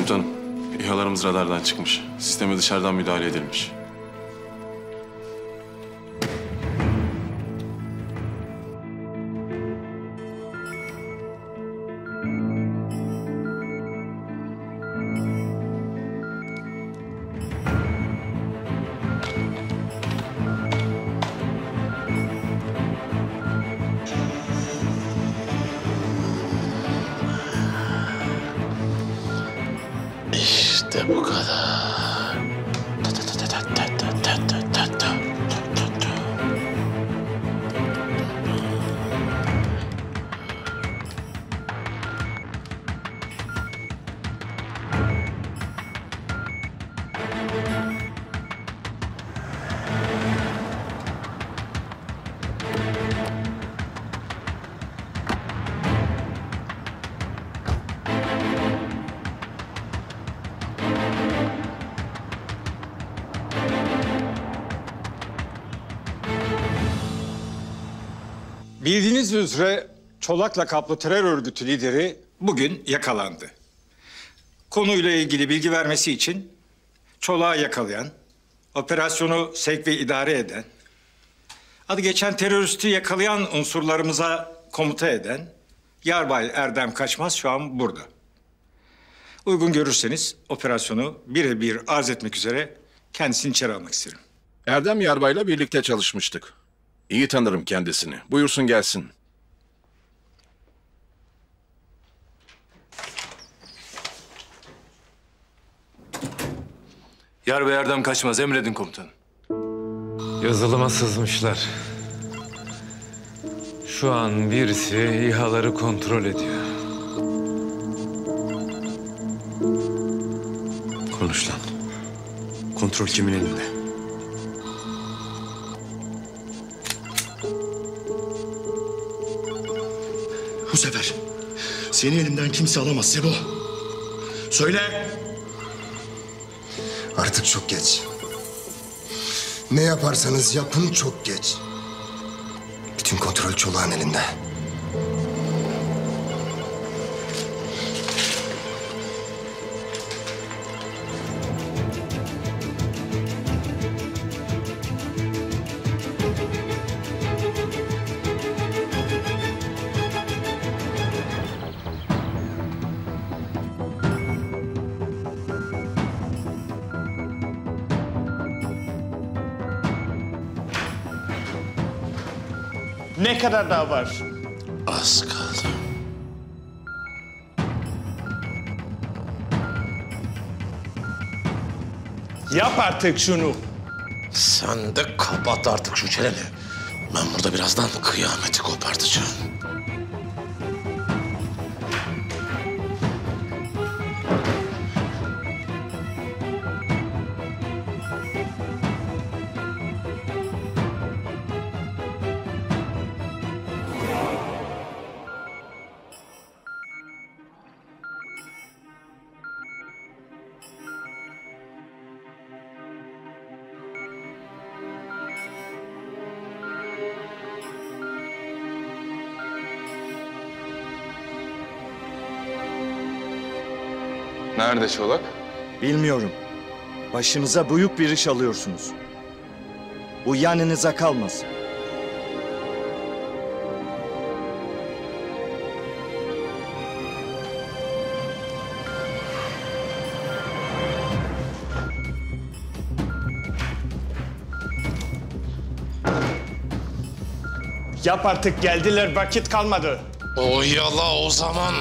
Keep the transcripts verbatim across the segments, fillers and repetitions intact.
Komutanım, İHA'larımız radardan çıkmış. Sisteme dışarıdan müdahale edilmiş. İşte bu kadar. Bildiğiniz üzere Çolak lakaplı terör örgütü lideri bugün yakalandı. Konuyla ilgili bilgi vermesi için Çolak'ı yakalayan, operasyonu sevk ve idare eden, adı geçen teröristi yakalayan unsurlarımıza komuta eden Yarbay Erdem Kaçmaz şu an burada. Uygun görürseniz operasyonu birebir arz etmek üzere kendisini içeri almak isterim. Erdem Yarbay'la birlikte çalışmıştık. İyi tanırım kendisini. Buyursun gelsin. Yarbay Erdem Kaçmaz, emredin komutanım. Yazılıma sızmışlar. Şu an birisi İHA'ları kontrol ediyor. Konuş lan. Kontrol kimin elinde? Bu sefer seni elimden kimse alamaz Sebo. Söyle. Artık çok geç. Ne yaparsanız yapın çok geç. Bütün kontrol Çolak'ın elinde. Ne kadar daha var? Az kaldı. Yap artık şunu. Sen de kapat artık şu çeneni. Ben burada birazdan kıyameti kopartacağım. Nerede Çolak? Bilmiyorum. Başınıza büyük bir iş alıyorsunuz. Bu yanınıza kalmaz. Yap artık, geldiler, vakit kalmadı. Oyala o zaman.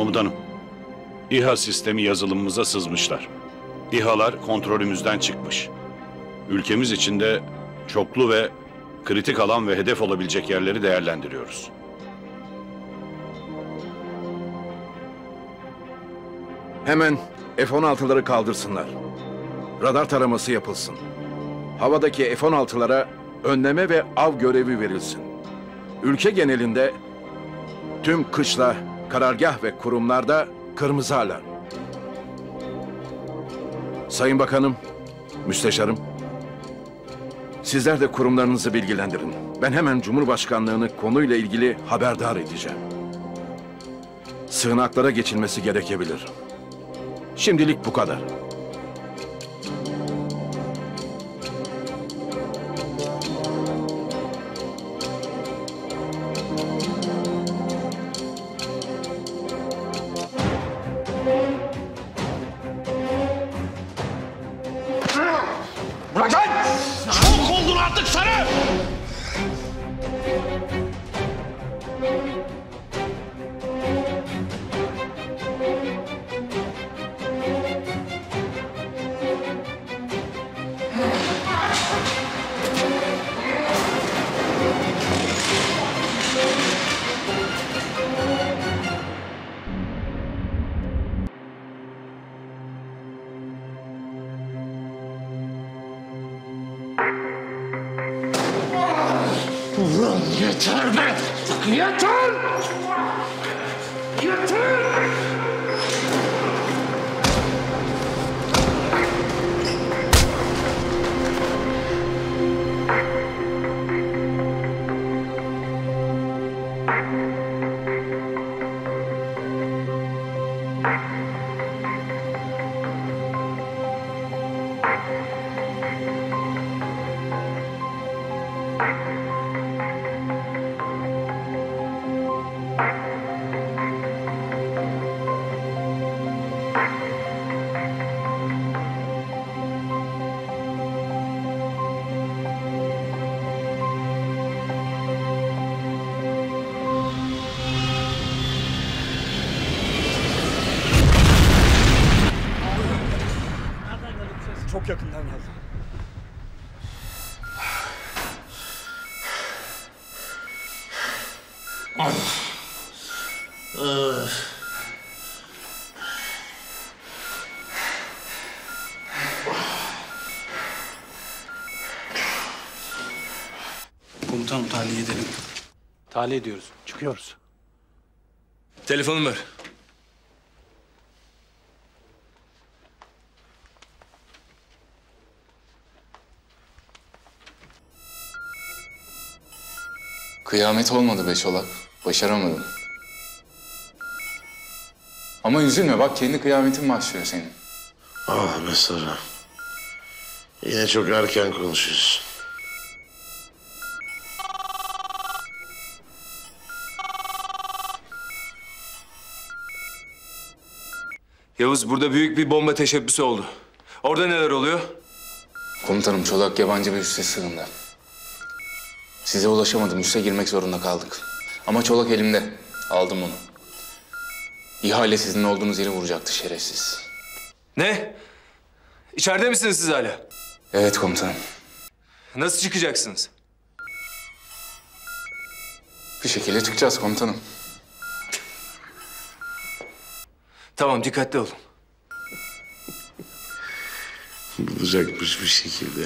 Komutanım, İHA sistemi yazılımımıza sızmışlar. İHA'lar kontrolümüzden çıkmış. Ülkemiz içinde çoklu ve kritik alan ve hedef olabilecek yerleri değerlendiriyoruz. Hemen F on altıları kaldırsınlar. Radar taraması yapılsın. Havadaki F on altılara önleme ve av görevi verilsin. Ülke genelinde tüm kışla, karargah ve kurumlarda kırmızı alarm. Sayın Bakanım, Müsteşarım, sizler de kurumlarınızı bilgilendirin. Ben hemen Cumhurbaşkanlığını konuyla ilgili haberdar edeceğim. Sığınaklara geçilmesi gerekebilir. Şimdilik bu kadar. Bırak lan! Çok oldun artık sarı! Ulan yeter be! Yeter! Yeter! Çok yakından geldi. Komutanım tahliye edelim. Tahliye ediyoruz. Çıkıyoruz. Telefonum ver. Kıyamet olmadı be Çolak. Başaramadım. Ama üzülme bak kendi kıyametin başlıyor senin. Ah mesela. Yine çok erken konuşuyorsun. Yavuz, burada büyük bir bomba teşebbüsü oldu. Orada neler oluyor? Komutanım Çolak yabancı bir üsse sığındı. Size ulaşamadım. Üste girmek zorunda kaldık. Ama Çolak elimde. Aldım onu. İhale sizin olduğunuz yeri vuracaktı şerefsiz. Ne? İçeride misiniz siz hala? Evet komutanım. Nasıl çıkacaksınız? Bir şekilde çıkacağız komutanım. Tamam, dikkatli olun. Bulacakmış bir şekilde.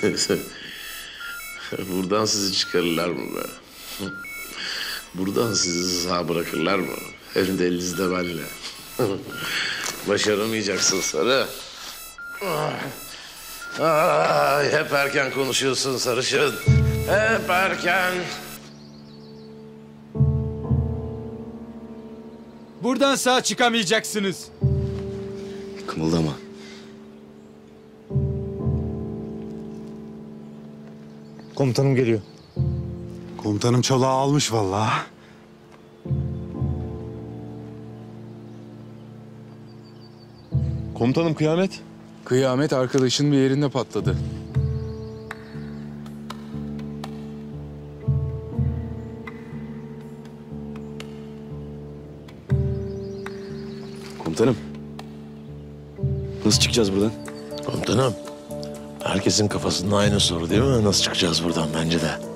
Buradan sizi çıkarırlar mı be? Buradan sizi sağ bırakırlar mı? Hem de elinizde benle. Başaramayacaksın Sarı. Ay, hep erken konuşuyorsun sarışın. Hep erken. Buradan sağ çıkamayacaksınız. Kımıldama. Komutanım geliyor. Komutanım Çolak'ı almış vallahi. Komutanım kıyamet. Kıyamet arkadaşın bir yerinde patladı. Komutanım. Nasıl çıkacağız buradan? Komutanım, herkesin kafasında aynı soru değil mi? Nasıl çıkacağız buradan bence de?